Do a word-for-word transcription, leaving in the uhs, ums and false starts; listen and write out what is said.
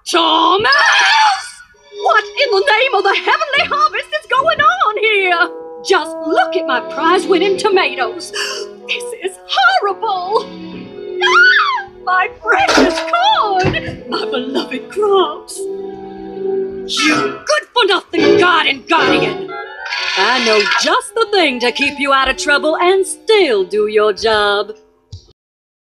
Thomas! What in the name of the heavenly harvest is going on here? Just look at my prize-winning tomatoes. This is horrible. Ah, my precious corn, my beloved crops. You good-for-nothing garden guardian. I know just the thing to keep you out of trouble and still do your job.